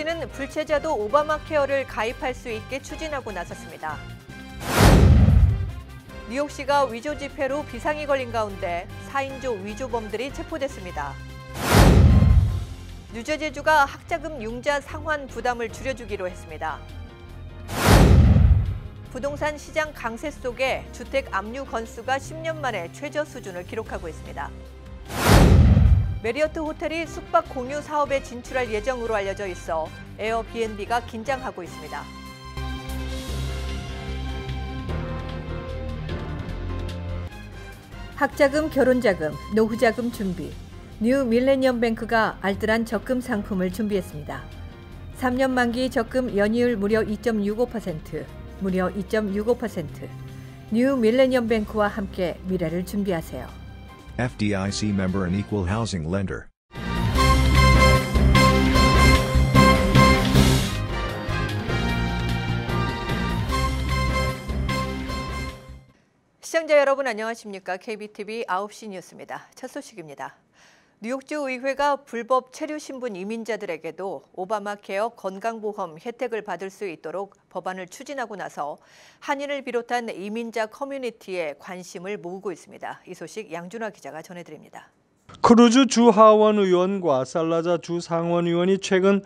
뉴욕시는 불체자도 오바마 케어를 가입할 수 있게 추진하고 나섰습니다. 뉴욕시가 위조 집회로 비상이 걸린 가운데 4인조 위조범들이 체포됐습니다. 뉴저지주가 학자금 융자 상환 부담을 줄여주기로 했습니다. 부동산 시장 강세 속에 주택 압류 건수가 10년 만에 최저 수준을 기록하고 있습니다. 메리어트 호텔이 숙박 공유 사업에 진출할 예정으로 알려져 있어 에어비앤비가 긴장하고 있습니다. 학자금, 결혼자금, 노후자금 준비. 뉴 밀레니엄 뱅크가 알뜰한 적금 상품을 준비했습니다. 3년 만기 적금 연이율 무려 2.65%, 무려 2.65%. 뉴 밀레니엄 뱅크와 함께 미래를 준비하세요. FDIC member and equal housing lender. 시청자 여러분 안녕하십니까? KBTV 9시 뉴스입니다. 첫 소식입니다. 뉴욕주 의회가 불법 체류 신분 이민자들에게도 오바마 케어 건강보험 혜택을 받을 수 있도록 법안을 추진하고 나서 한인을 비롯한 이민자 커뮤니티에 관심을 모으고 있습니다. 이 소식 양준화 기자가 전해드립니다. 크루즈 주하원 의원과 살라자 주상원 의원이 최근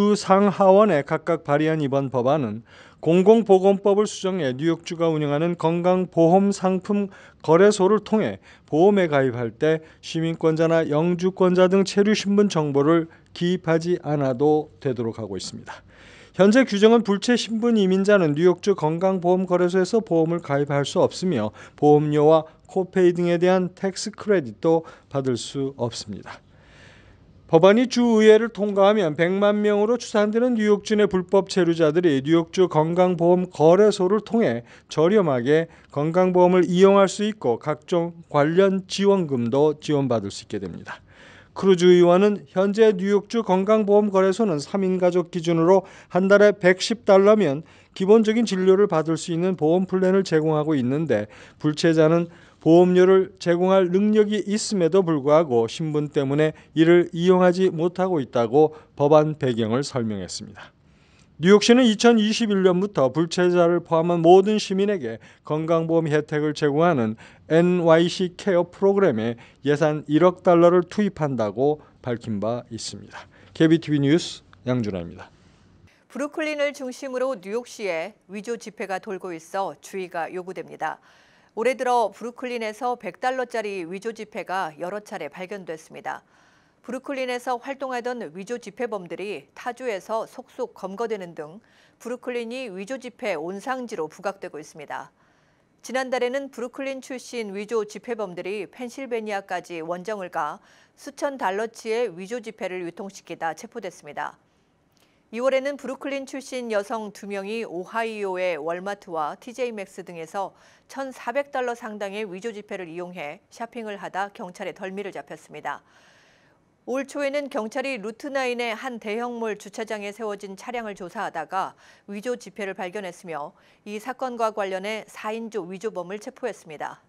주상하원에 각각 발의한 이번 법안은 공공보건법을 수정해 뉴욕주가 운영하는 건강보험 상품 거래소를 통해 보험에 가입할 때 시민권자나 영주권자 등 체류 신분 정보를 기입하지 않아도 되도록 하고 있습니다. 현재 규정은 불체 신분 이민자는 뉴욕주 건강보험거래소에서 보험을 가입할 수 없으며 보험료와 코페이 등에 대한 텍스 크레딧도 받을 수 없습니다. 법안이 주의회를 통과하면 100만 명으로 추산되는 뉴욕주 내 불법 체류자들이 뉴욕주 건강보험 거래소를 통해 저렴하게 건강보험을 이용할 수 있고 각종 관련 지원금도 지원받을 수 있게 됩니다. 크루즈 의원은 현재 뉴욕주 건강보험 거래소는 3인 가족 기준으로 한 달에 $110면 기본적인 진료를 받을 수 있는 보험 플랜을 제공하고 있는데 불체자는 보험료를 제공할 능력이 있음에도 불구하고 신분 때문에 이를 이용하지 못하고 있다고 법안 배경을 설명했습니다. 뉴욕시는 2021년부터 불체자를 포함한 모든 시민에게 건강보험 혜택을 제공하는 NYC 케어 프로그램에 예산 $1억 투입한다고 밝힌 바 있습니다. KBTV 뉴스 양준하입니다. 브루클린을 중심으로 뉴욕시에 위조 지폐가 돌고 있어 주의가 요구됩니다. 올해 들어 브루클린에서 $100짜리 위조 지폐가 여러 차례 발견됐습니다. 브루클린에서 활동하던 위조 지폐범들이 타주에서 속속 검거되는 등 브루클린이 위조 지폐 온상지로 부각되고 있습니다. 지난달에는 브루클린 출신 위조 지폐범들이 펜실베니아까지 원정을 가 수천 달러치의 위조 지폐를 유통시키다 체포됐습니다. 2월에는 브루클린 출신 여성 2명이 오하이오의 월마트와 TJ맥스 등에서 $1,400 상당의 위조 지폐를 이용해 쇼핑을 하다 경찰에 덜미를 잡혔습니다. 올 초에는 경찰이 루트9의 한 대형몰 주차장에 세워진 차량을 조사하다가 위조 지폐를 발견했으며 이 사건과 관련해 4인조 위조범을 체포했습니다.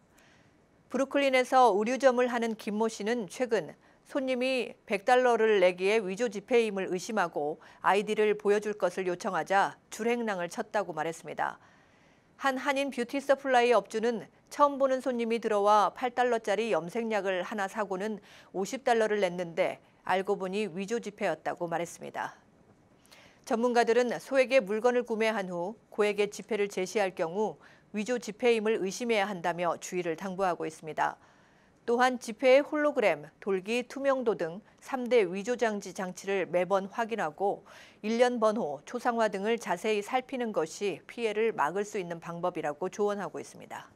브루클린에서 의류점을 하는 김모 씨는 최근 손님이 $100를 내기에 위조 지폐임을 의심하고 아이디를 보여줄 것을 요청하자 줄행랑을 쳤다고 말했습니다. 한 한인 뷰티 서플라이 업주는 처음 보는 손님이 들어와 $8짜리 염색약을 하나 사고는 $50를 냈는데 알고 보니 위조 지폐였다고 말했습니다. 전문가들은 소에게 물건을 구매한 후 고에게 지폐를 제시할 경우 위조 지폐임을 의심해야 한다며 주의를 당부하고 있습니다. 또한 지폐의 홀로그램, 돌기, 투명도 등 3대 위조장치 장치를 매번 확인하고 일련 번호, 초상화 등을 자세히 살피는 것이 피해를 막을 수 있는 방법이라고 조언하고 있습니다.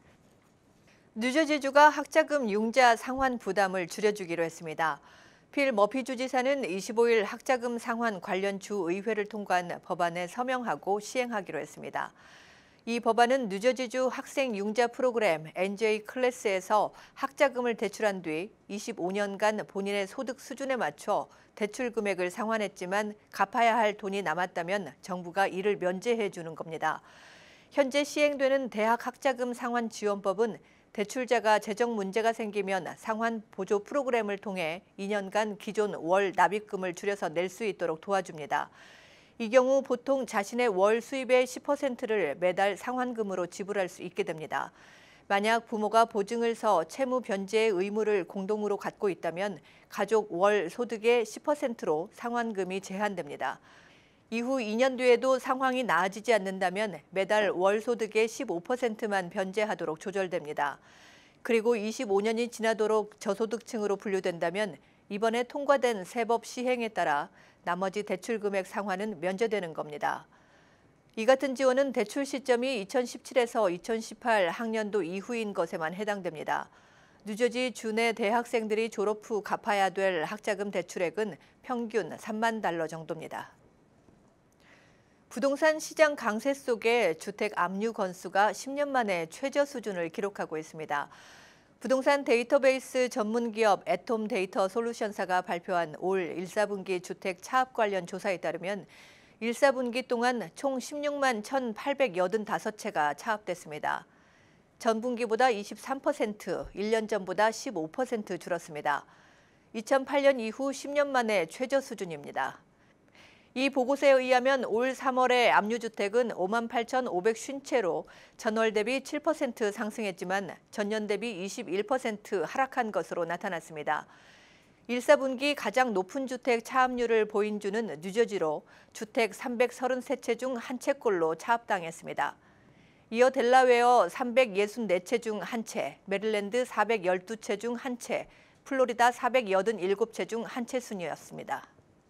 뉴저지주가 학자금 융자 상환 부담을 줄여주기로 했습니다. 필 머피 주지사는 25일 학자금 상환 관련 주의회를 통과한 법안에 서명하고 시행하기로 했습니다. 이 법안은 뉴저지주 학생 융자 프로그램 NJ 클래스에서 학자금을 대출한 뒤 25년간 본인의 소득 수준에 맞춰 대출 금액을 상환했지만 갚아야 할 돈이 남았다면 정부가 이를 면제해 주는 겁니다. 현재 시행되는 대학 학자금 상환 지원법은 대출자가 재정 문제가 생기면 상환 보조 프로그램을 통해 2년간 기존 월 납입금을 줄여서 낼 수 있도록 도와줍니다. 이 경우 보통 자신의 월 수입의 10%를 매달 상환금으로 지불할 수 있게 됩니다. 만약 부모가 보증을 서 채무 변제의 의무를 공동으로 갖고 있다면 가족 월 소득의 10%로 상환금이 제한됩니다. 이후 2년 뒤에도 상황이 나아지지 않는다면 매달 월 소득의 15%만 변제하도록 조절됩니다. 그리고 25년이 지나도록 저소득층으로 분류된다면 이번에 통과된 세법 시행에 따라 나머지 대출 금액 상환은 면제되는 겁니다. 이 같은 지원은 대출 시점이 2017에서 2018 학년도 이후인 것에만 해당됩니다. 뉴저지 주내 대학생들이 졸업 후 갚아야 될 학자금 대출액은 평균 $30,000 정도입니다. 부동산 시장 강세 속에 주택 압류 건수가 10년 만에 최저 수준을 기록하고 있습니다. 부동산 데이터베이스 전문기업 애톰 데이터 솔루션사가 발표한 올 1사분기 주택 차압 관련 조사에 따르면 1사분기 동안 총 16만 1,885채가 차압됐습니다. 전분기보다 23%, 1년 전보다 15% 줄었습니다. 2008년 이후 10년 만에 최저 수준입니다. 이 보고서에 의하면 올 3월의 압류주택은 58,550채로 전월 대비 7% 상승했지만 전년 대비 21% 하락한 것으로 나타났습니다. 1사분기 가장 높은 주택 차압률을 보인 주는 뉴저지로 주택 333채 중 1채꼴로 차압당했습니다. 이어 델라웨어 364채 중 1채, 메릴랜드 412채 중 1채, 플로리다 487채 중 1채 순이었습니다.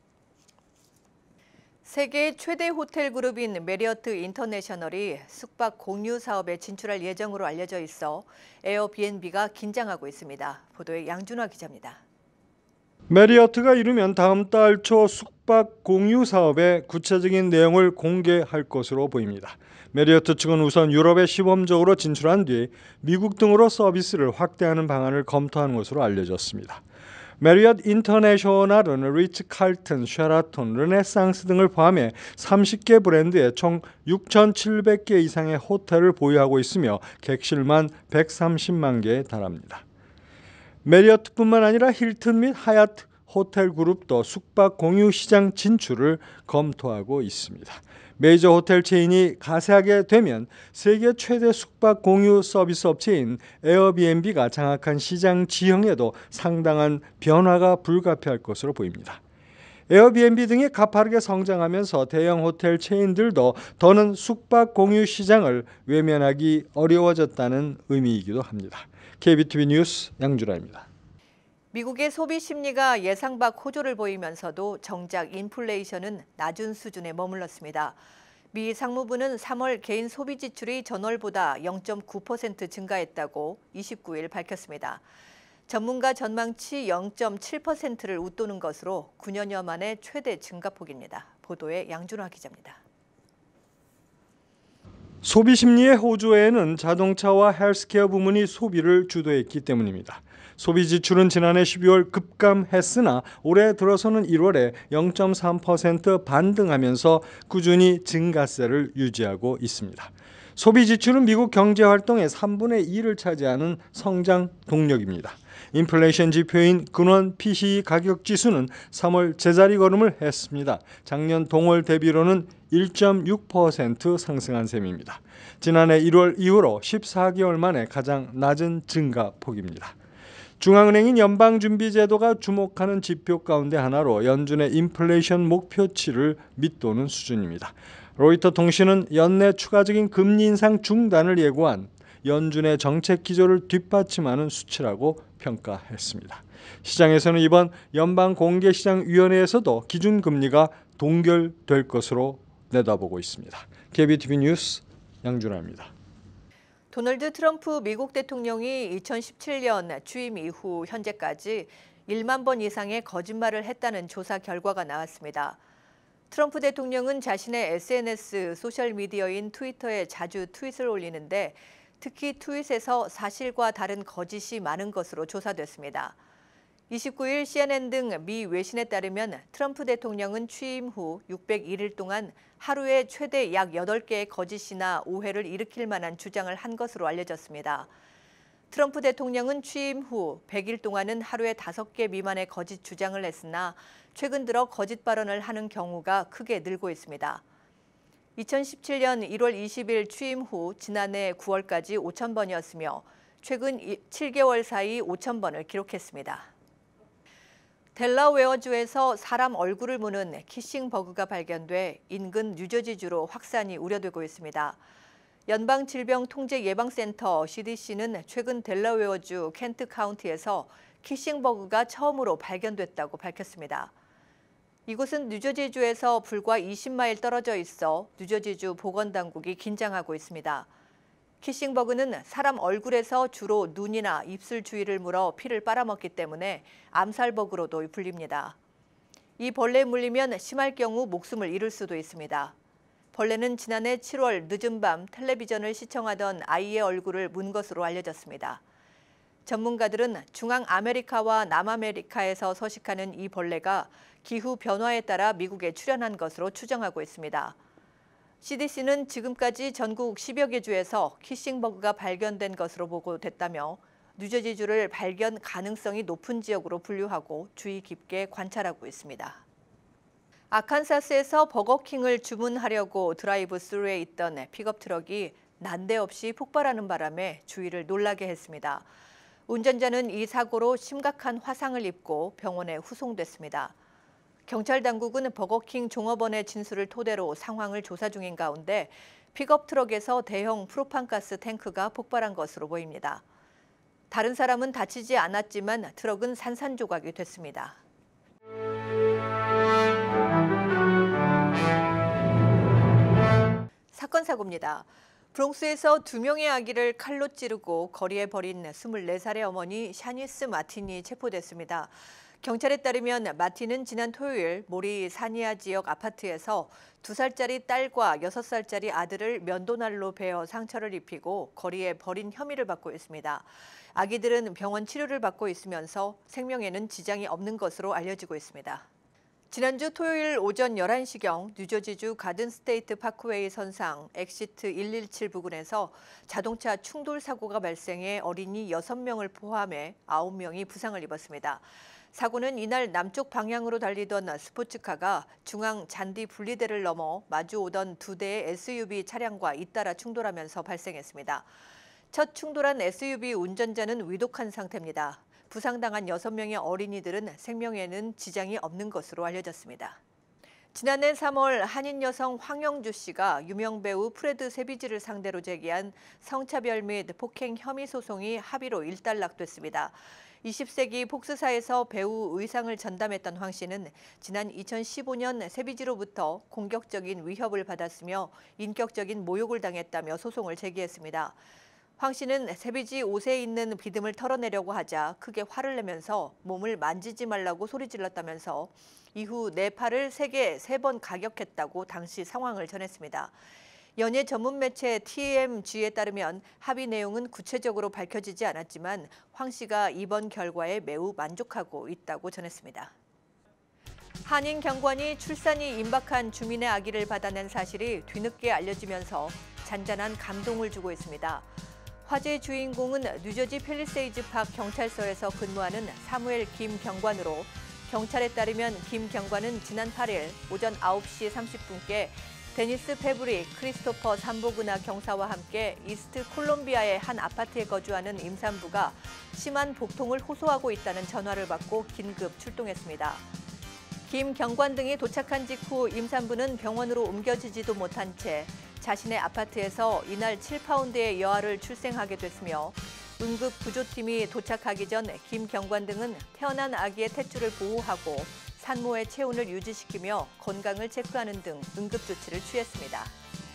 세계 최대 호텔 그룹인 메리어트 인터내셔널이 숙박 공유 사업에 진출할 예정으로 알려져 있어 에어비앤비가 긴장하고 있습니다. 보도에 양준화 기자입니다. 메리어트가 이르면 다음 달 초 숙박 공유 사업의 구체적인 내용을 공개할 것으로 보입니다. 메리어트 측은 우선 유럽에 시범적으로 진출한 뒤 미국 등으로 서비스를 확대하는 방안을 검토하는 것으로 알려졌습니다. 메리어트 인터내셔널은 리츠 칼튼, 쉐라톤, 르네상스 등을 포함해 30개 브랜드의 총 6,700개 이상의 호텔을 보유하고 있으며 객실만 130만 개에 달합니다. 메리어트뿐만 아니라 힐튼 및 하얏트 호텔 그룹도 숙박 공유 시장 진출을 검토하고 있습니다. 메이저 호텔 체인이 가세하게 되면 세계 최대 숙박 공유 서비스 업체인 에어비앤비가 장악한 시장 지형에도 상당한 변화가 불가피할 것으로 보입니다. 에어비앤비 등이 가파르게 성장하면서 대형 호텔 체인들도 더는 숙박 공유 시장을 외면하기 어려워졌다는 의미이기도 합니다. KBTV 뉴스 양준하입니다. 미국의 소비 심리가 예상 밖 호조를 보이면서도 정작 인플레이션은 낮은 수준에 머물렀습니다. 미 상무부는 3월 개인 소비 지출이 전월보다 0.9% 증가했다고 29일 밝혔습니다. 전문가 전망치 0.7%를 웃도는 것으로 9년여 만에 최대 증가폭입니다. 보도에 양준화 기자입니다. 소비 심리의 호조에는 자동차와 헬스케어 부문이 소비를 주도했기 때문입니다. 소비 지출은 지난해 12월 급감했으나 올해 들어서는 1월에 0.3% 반등하면서 꾸준히 증가세를 유지하고 있습니다. 소비 지출은 미국 경제 활동의 3분의 2를 차지하는 성장 동력입니다. 인플레이션 지표인 근원 PCE 가격 지수는 3월 제자리 걸음을 했습니다. 작년 동월 대비로는 1.6% 상승한 셈입니다. 지난해 1월 이후로 14개월 만에 가장 낮은 증가폭입니다. 중앙은행인 연방준비제도가 주목하는 지표 가운데 하나로 연준의 인플레이션 목표치를 밑도는 수준입니다. 로이터 통신은 연내 추가적인 금리 인상 중단을 예고한 연준의 정책 기조를 뒷받침하는 수치라고 평가했습니다. 시장에서는 이번 연방공개시장위원회에서도 기준금리가 동결될 것으로 내다보고 있습니다. KBTV 뉴스 양준하입니다. 도널드 트럼프 미국 대통령이 2017년 취임 이후 현재까지 1만 번 이상의 거짓말을 했다는 조사 결과가 나왔습니다. 트럼프 대통령은 자신의 SNS 소셜미디어인 트위터에 자주 트윗을 올리는데 특히 트윗에서 사실과 다른 거짓이 많은 것으로 조사됐습니다. 29일 CNN 등 미 외신에 따르면 트럼프 대통령은 취임 후 601일 동안 하루에 최대 약 8개의 거짓이나 오해를 일으킬 만한 주장을 한 것으로 알려졌습니다. 트럼프 대통령은 취임 후 100일 동안은 하루에 5개 미만의 거짓 주장을 했으나 최근 들어 거짓 발언을 하는 경우가 크게 늘고 있습니다. 2017년 1월 20일 취임 후 지난해 9월까지 5,000번이었으며 최근 7개월 사이 5,000번을 기록했습니다. 델라웨어주에서 사람 얼굴을 무는 키싱 버그가 발견돼 인근 뉴저지주로 확산이 우려되고 있습니다. 연방질병통제예방센터 CDC는 최근 델라웨어주 켄트 카운티에서 키싱 버그가 처음으로 발견됐다고 밝혔습니다. 이곳은 뉴저지주에서 불과 20마일 떨어져 있어 뉴저지주 보건당국이 긴장하고 있습니다. 키싱 버그는 사람 얼굴에서 주로 눈이나 입술 주위를 물어 피를 빨아먹기 때문에 암살버그로도 불립니다. 이 벌레에 물리면 심할 경우 목숨을 잃을 수도 있습니다. 벌레는 지난해 7월 늦은 밤 텔레비전을 시청하던 아이의 얼굴을 문 것으로 알려졌습니다. 전문가들은 중앙아메리카와 남아메리카에서 서식하는 이 벌레가 기후 변화에 따라 미국에 출현한 것으로 추정하고 있습니다. CDC는 지금까지 전국 10여 개 주에서 키싱버그가 발견된 것으로 보고됐다며 뉴저지주를 발견 가능성이 높은 지역으로 분류하고 주의 깊게 관찰하고 있습니다. 아칸사스에서 버거킹을 주문하려고 드라이브 스루에 있던 픽업 트럭이 난데없이 폭발하는 바람에 주위를 놀라게 했습니다. 운전자는 이 사고로 심각한 화상을 입고 병원에 후송됐습니다. 경찰 당국은 버거킹 종업원의 진술을 토대로 상황을 조사 중인 가운데 픽업 트럭에서 대형 프로판가스 탱크가 폭발한 것으로 보입니다. 다른 사람은 다치지 않았지만 트럭은 산산조각이 됐습니다. 사건 사고입니다. 브롱스에서 2명의 아기를 칼로 찌르고 거리에 버린 24살의 어머니 샤니스 마틴이 체포됐습니다. 경찰에 따르면 마틴은 지난 토요일 모리 사니아 지역 아파트에서 2살짜리 딸과 6살짜리 아들을 면도날로 베어 상처를 입히고 거리에 버린 혐의를 받고 있습니다. 아기들은 병원 치료를 받고 있으면서 생명에는 지장이 없는 것으로 알려지고 있습니다. 지난주 토요일 오전 11시경 뉴저지주 가든스테이트 파크웨이 선상 엑시트 117 부근에서 자동차 충돌 사고가 발생해 어린이 6명을 포함해 9명이 부상을 입었습니다. 사고는 이날 남쪽 방향으로 달리던 스포츠카가 중앙 잔디 분리대를 넘어 마주오던 2대의 SUV 차량과 잇따라 충돌하면서 발생했습니다. 첫 충돌한 SUV 운전자는 위독한 상태입니다. 부상당한 6명의 어린이들은 생명에는 지장이 없는 것으로 알려졌습니다. 지난해 3월 한인 여성 황영주 씨가 유명 배우 프레드 세비지를 상대로 제기한 성차별 및 폭행 혐의 소송이 합의로 일단락됐습니다. 20세기 폭스사에서 배우 의상을 전담했던 황 씨는 지난 2015년 세비지로부터 공격적인 위협을 받았으며 인격적인 모욕을 당했다며 소송을 제기했습니다. 황 씨는 세비지 옷에 있는 비듬을 털어내려고 하자 크게 화를 내면서 몸을 만지지 말라고 소리질렀다면서 이후 내 팔을 세게 3번 가격했다고 당시 상황을 전했습니다. 연예 전문 매체 TMG에 따르면 합의 내용은 구체적으로 밝혀지지 않았지만 황 씨가 이번 결과에 매우 만족하고 있다고 전했습니다. 한인 경관이 출산이 임박한 주민의 아기를 받아낸 사실이 뒤늦게 알려지면서 잔잔한 감동을 주고 있습니다. 화제의 주인공은 뉴저지 팰리세이즈 팍 경찰서에서 근무하는 사무엘 김 경관으로 경찰에 따르면 김 경관은 지난 8일 오전 9시 30분께 데니스 페브리 크리스토퍼 삼보그나 경사와 함께 이스트 콜롬비아의 한 아파트에 거주하는 임산부가 심한 복통을 호소하고 있다는 전화를 받고 긴급 출동했습니다. 김 경관 등이 도착한 직후 임산부는 병원으로 옮겨지지도 못한 채 자신의 아파트에서 이날 7파운드의 여아를 출생하게 됐으며 응급 구조팀이 도착하기 전 김 경관 등은 태어난 아기의 탯줄을 보호하고 산모의 체온을 유지시키며 건강을 체크하는 등 응급조치를 취했습니다.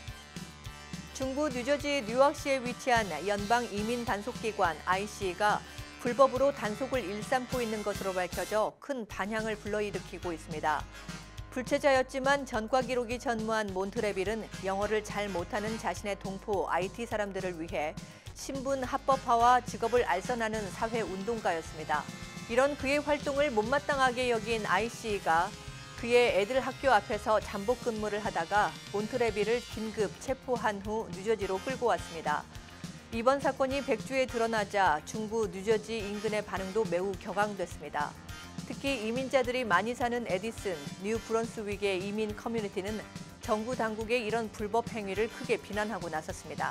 중부 뉴저지 뉴악시에 위치한 연방 이민 단속기관 IC가 불법으로 단속을 일삼고 있는 것으로 밝혀져 큰 반향을 불러일으키고 있습니다. 불체자였지만 전과 기록이 전무한 몬트레빌은 영어를 잘 못하는 자신의 동포 IT 사람들을 위해 신분 합법화와 직업을 알선하는 사회운동가였습니다. 이런 그의 활동을 못마땅하게 여긴 IC가 그의 애들 학교 앞에서 잠복 근무를 하다가 몬트레빌을 긴급 체포한 후 뉴저지로 끌고 왔습니다. 이번 사건이 백주에 드러나자 중부 뉴저지 인근의 반응도 매우 격앙됐습니다. 특히 이민자들이 많이 사는 에디슨, 뉴 브런스윅의 이민 커뮤니티는 정부 당국의 이런 불법 행위를 크게 비난하고 나섰습니다.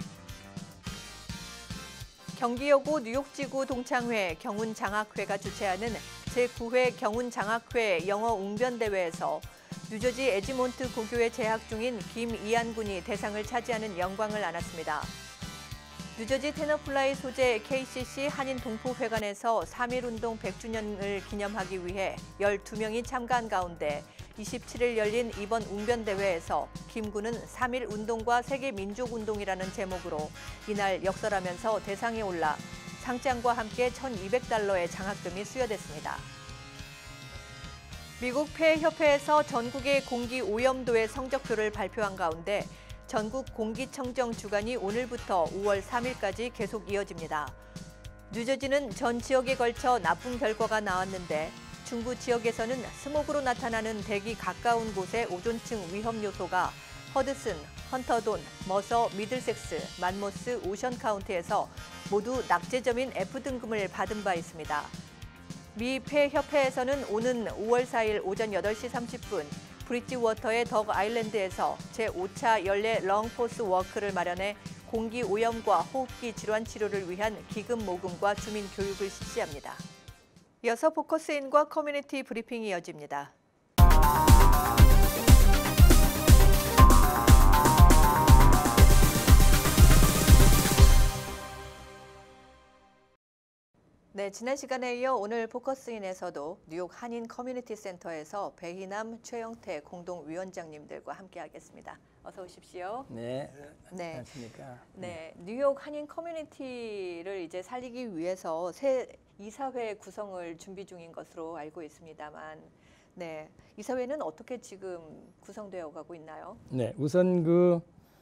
경기여고 뉴욕지구 동창회 경운장학회가 주최하는 제9회 경운장학회 영어 웅변대회에서 뉴저지 에지몬트 고교에 재학 중인 김이한 군이 대상을 차지하는 영광을 안았습니다. 뉴저지 테너플라이 소재 KCC 한인동포회관에서 3.1운동 100주년을 기념하기 위해 12명이 참가한 가운데 27일 열린 이번 웅변대회에서 김 군은 3.1운동과 세계민족운동이라는 제목으로 이날 역설하면서 대상에 올라 상장과 함께 $1,200의 장학금이 수여됐습니다. 미국 폐협회에서 전국의 공기 오염도의 성적표를 발표한 가운데 전국 공기청정 주간이 오늘부터 5월 3일까지 계속 이어집니다. 뉴저지는 전 지역에 걸쳐 나쁜 결과가 나왔는데 중부 지역에서는 스모그로 나타나는 대기 가까운 곳의 오존층 위험 요소가 허드슨, 헌터돈, 머서, 미들섹스, 만모스, 오션 카운티에서 모두 낙제점인 F등급을 받은 바 있습니다. 미 폐협회에서는 오는 5월 4일 오전 8시 30분 브리지워터의 덕 아일랜드에서 제5차 연례 롱포스 워크를 마련해 공기 오염과 호흡기 질환 치료를 위한 기금 모금과 주민 교육을 실시합니다. 이어서 포커스인과 커뮤니티 브리핑이 이어집니다. 네, 지난 시간에 이어 오늘 포커스인에서도 뉴욕 한인 커뮤니티 센터에서 배희남, 최영태 공동위원장님들과 함께하겠습니다. 어서 오십시오. 네, 네. 안녕하십니까. 네, 뉴욕 한인 커뮤니티를 이제 살리기 위해서 새 이사회 구성을 준비 중인 것으로 알고 있습니다만, 네, 이사회는 어떻게 지금 구성되어 가고 있나요? 네, 우선 그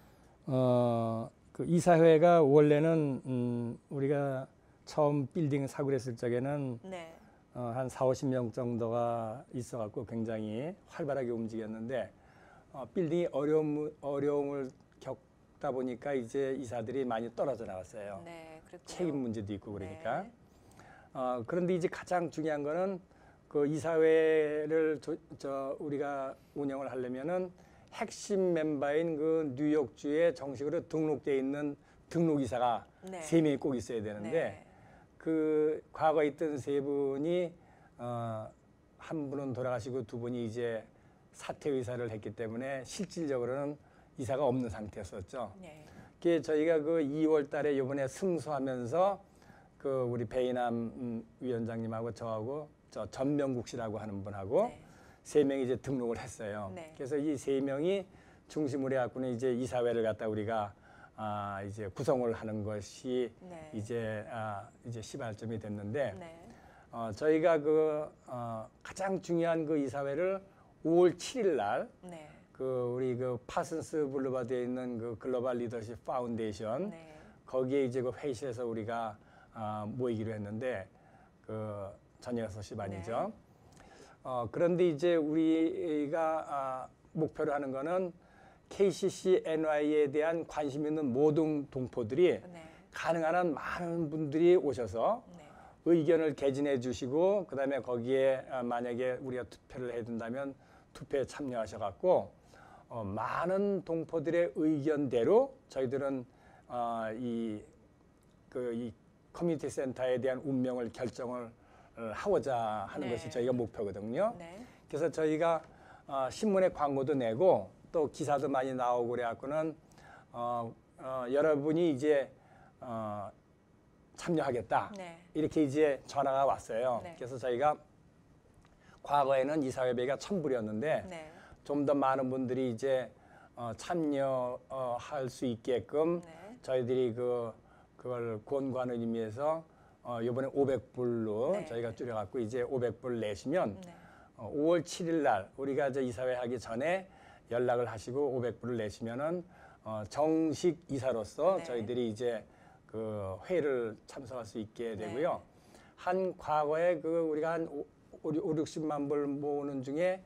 이사회가 원래는 우리가 처음 빌딩 사고를 했을 적에는 네. 한 40-50명 정도가 있어갖고 굉장히 활발하게 움직였는데 빌딩이 어려움을 겪다 보니까 이제 이사들이 많이 떨어져 나왔어요. 네, 그렇군요. 책임 문제도 있고 그러니까. 네. 그런데 이제 가장 중요한 거는 그 이사회를 우리가 운영을 하려면은 핵심 멤버인 그 뉴욕주에 정식으로 등록돼 있는 등록이사가 네. 3명이 꼭 있어야 되는데 네. 그 과거에 있던 3분이 한 분은 돌아가시고 2분이 이제 사퇴 의사를 했기 때문에 실질적으로는 이사가 없는 상태였었죠. 네. 그게 저희가 그 2월 달에 이번에 승소하면서 그 우리 배희남 위원장님하고 저하고 저 전명국 씨라고 하는 분하고 네. 3명이 이제 등록을 했어요. 네. 그래서 이 3명이 중심으로 해갖고는 이제 이사회를 갖다 우리가 이제 구성을 하는 것이 네. 이제 시발점이 됐는데 네. 저희가 가장 중요한 그 이사회를 5월 7일 날 네. 우리 파슨스 블루바드에 있는 그 글로벌 리더십 파운데이션 네. 거기에 이제 그 회의실에서 우리가 모이기로 했는데 저녁 6시 반이죠. 그런데 이제 우리가 목표로 하는 거는 KCC NY에 대한 관심 있는 모든 동포들이 네. 가능한 한 많은 분들이 오셔서 네. 의견을 개진해 주시고 그다음에 거기에 만약에 우리가 투표를 해야 된다면 투표에 참여하셔갖고 많은 동포들의 의견대로 저희들은 이 커뮤니티 센터에 대한 운명을 결정을 하고자 하는 네. 것이 저희가 목표거든요. 네. 그래서 저희가 신문에 광고도 내고 또 기사도 많이 나오고 그래갖고는 여러분이 이제 참여하겠다 네. 이렇게 이제 전화가 왔어요. 네. 그래서 저희가 과거에는 이사회비가 1,000불이었는데 네. 좀 더 많은 분들이 이제 참여할 수 있게끔 네. 저희들이 그걸 권고하는 의미에서 이번에 500불로 네. 저희가 줄여갖고 이제 500불 내시면 네. 5월 7일 날 우리가 이제 이사회 하기 전에 연락을 하시고 500불을 내시면은 정식 이사로서 네. 저희들이 이제 그 회의를 참석할 수 있게 되고요. 네. 한 과거에 우리가 한 50-60만 불 모으는 중에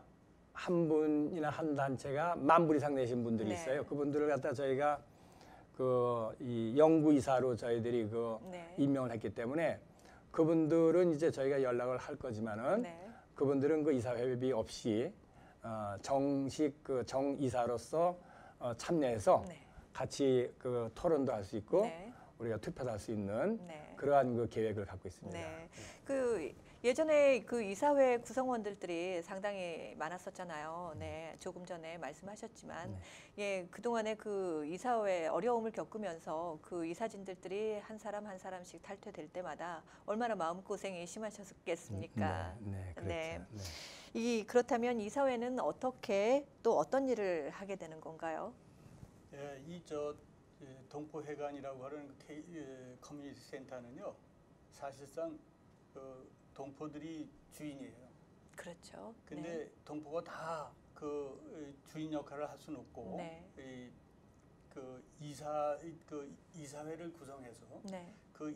한 분이나 한 단체가 10,000불 이상 내신 분들이 네. 있어요. 그분들을 갖다 저희가 이 연구이사로 저희들이 네. 임명을 했기 때문에 그분들은 이제 저희가 연락을 할 거지만은 네. 그분들은 그 이사회비 없이 정식 정이사로서 참여해서 네. 같이 토론도 할 수 있고 네. 우리가 투표도 할 수 있는 네. 그러한 계획을 갖고 있습니다. 네. 예전에 이사회 구성원들이 상당히 많았었잖아요. 네. 조금 전에 말씀하셨지만, 예, 그동안에 이사회 어려움을 겪으면서 이사진들이 한 사람 한 사람씩 탈퇴될 때마다 얼마나 마음고생이 심하셨겠습니까? 네, 그렇죠. 네. 네. 그렇다면 이사회는 어떻게 또 어떤 일을 하게 되는 건가요? 예, 동포회관이라고 하는 커뮤니티 센터는요, 사실상 동포들이 주인이에요. 그렇죠. 근데 네. 동포가 다 주인 역할을 할 수는 없고, 네. 이사회를 구성해서 네.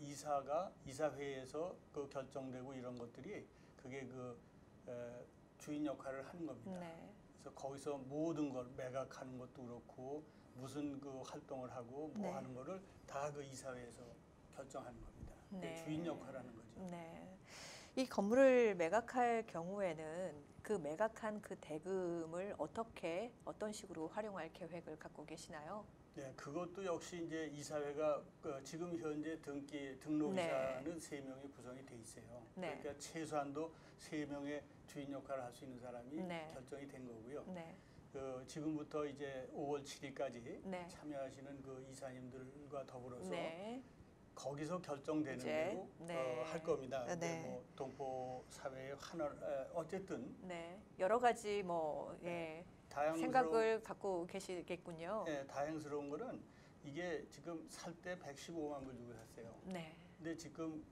이사회에서 결정되고 이런 것들이 그게 주인 역할을 하는 겁니다. 네. 그래서 거기서 모든 걸 매각하는 것도 그렇고 무슨 활동을 하고 뭐 네. 하는 거를 다 이사회에서 결정하는 겁니다. 네. 주인 역할을 하는 거죠. 네. 이 건물을 매각할 경우에는 매각한 대금을 어떤 식으로 활용할 계획을 갖고 계시나요? 네, 그것도 역시 이제 이사회가 지금 현재 등록이사는 네. 3명이 구성이 돼 있어요. 네. 그러니까 최소한도 3명의 주인 역할을 할 수 있는 사람이 네. 결정이 된 거고요. 네. 지금부터 이제 5월 7일까지 네. 참여하시는 이사님들과 더불어서 네. 거기서 결정되는 이제, 대로 네. 할 겁니다. 네. 근데 뭐 동포 사회의 어쨌든 네. 여러 가지 예, 생각을 갖고 계시겠군요. 네, 다행스러운 거는 이게 지금 살 때 115만 불 주고 샀어요. 네. 근데 지금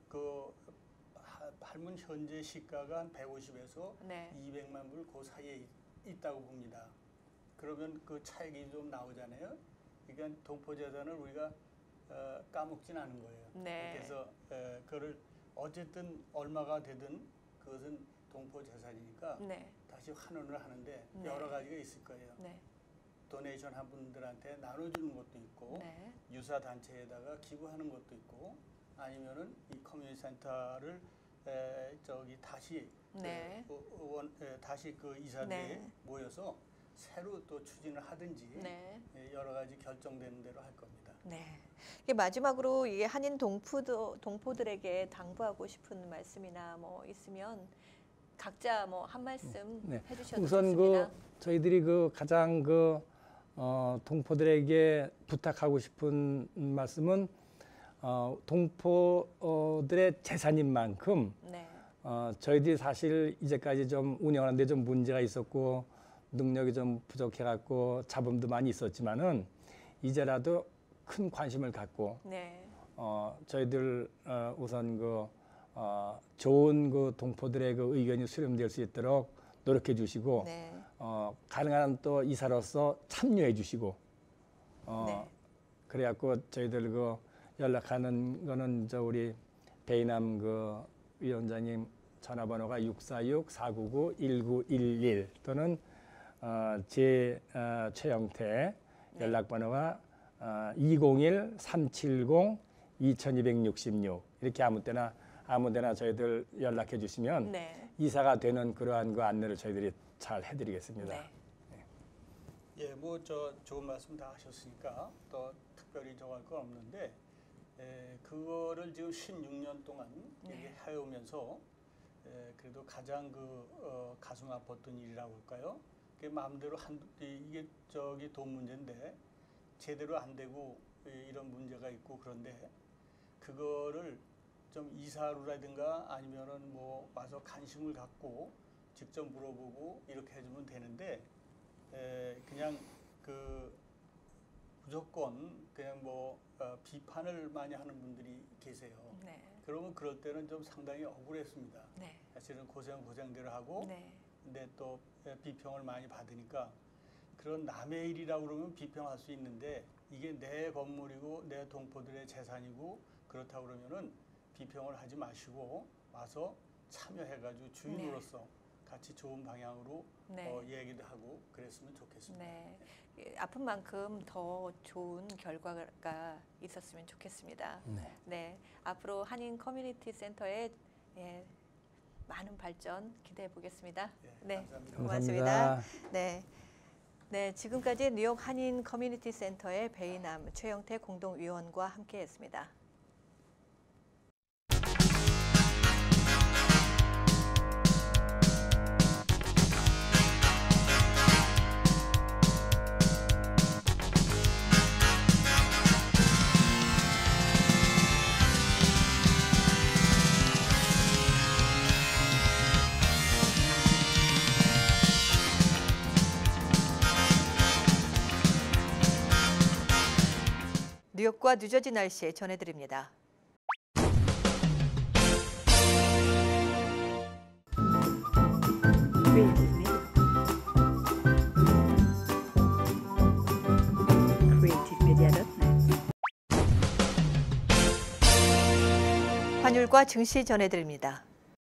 할문 현재 시가가 한 150에서 네. 200만 불 그 사이에 있다고 봅니다. 그러면 차익이 좀 나오잖아요. 그러니까 동포 재산을 우리가 까먹진 않은 거예요. 네. 그래서 그거를 어쨌든 얼마가 되든 그것은 동포 재산이니까 네. 다시 환원을 하는데 네. 여러 가지가 있을 거예요. 네. 도네이션 한 분들한테 나눠주는 것도 있고 네. 유사 단체에다가 기부하는 것도 있고 아니면은 이 커뮤니티 센터를 다시 네. 다시 이사회에 네. 모여서 새로 또 추진을 하든지 네. 여러 가지 결정되는 대로 할 겁니다. 네. 마지막으로 한인 동포들에게 당부하고 싶은 말씀이나 있으면 각자 한 말씀 네. 해주셔도 우선 좋습니다. 저희들이 가장 동포들에게 부탁하고 싶은 말씀은 동포들의 재산인 만큼 네. 저희들이 사실 이제까지 좀 운영하는데 좀 문제가 있었고 능력이 좀 부족해갖고 잡음도 많이 있었지만은 이제라도 큰 관심을 갖고 네. 저희들 우선 좋은 동포들의 의견이 수렴될 수 있도록 노력해 주시고 네. 가능한 또 이사로서 참여해 주시고 네. 그래갖고 저희들 연락하는 거는 우리 베이남 위원장님 전화번호가 646-499-1911 또는 제 최영태 연락번호가 201-370-2266 이렇게 아무 데나 저희들 연락해 주시면 네. 이사가 되는 그러한 안내를 저희들이 잘 해드리겠습니다. 네. 예, 좋은 말씀 다 하셨으니까 또 특별히 정할 건 없는데 그거를 지금 16년 동안 이렇게 해오면서 그래도 가장 가슴 아팠던 일이라고 할까요? 그게 마음대로 이게 돈 문제인데 제대로 안 되고 이런 문제가 있고 그런데 그거를 좀 이사로라든가 아니면은 와서 관심을 갖고 직접 물어보고 이렇게 해주면 되는데 그냥 무조건 그냥 비판을 많이 하는 분들이 계세요. 네. 그러면 그럴 때는 좀 상당히 억울했습니다. 네. 사실은 고생대로 하고 네. 근데 또 비평을 많이 받으니까 그런 남의 일이라고 그러면 비평할 수 있는데 이게 내 건물이고 내 동포들의 재산이고 그렇다고 그러면은 비평을 하지 마시고 와서 참여해가지고 주인으로서 같이 좋은 방향으로 네. 얘기도 하고 그랬으면 좋겠습니다. 네. 아픈 만큼 더 좋은 결과가 있었으면 좋겠습니다. 네. 네. 앞으로 한인 커뮤니티 센터의 많은 발전 기대해 보겠습니다. 네, 네. 감사합니다. 고맙습니다. 감사합니다. 네. 네, 지금까지 뉴욕 한인 커뮤니티 센터의 베이남 최영태 공동위원과 함께했습니다. 뉴욕과 뉴저지 날씨 전해드립니다. 환율과 증시 전해드립니다.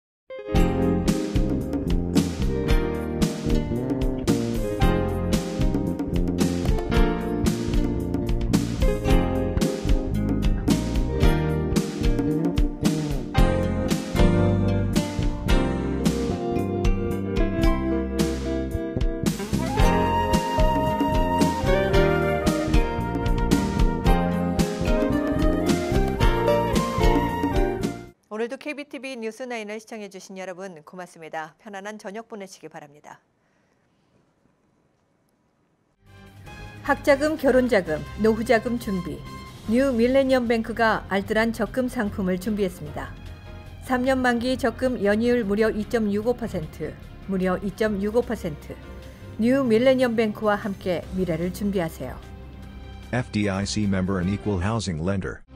오늘도 KBTV 뉴스9을 시청해주신 여러분 고맙습니다. 편안한 저녁 보내시기 바랍니다. 학자금, 결혼자금, 노후자금 준비. 뉴 밀레니엄 뱅크가 알뜰한 적금 상품을 준비했습니다. 3년 만기 적금 연이율 무려 2.65%, 무려 2.65%. 뉴 밀레니엄 뱅크와 함께 미래를 준비하세요. FDIC member and equal housing lender.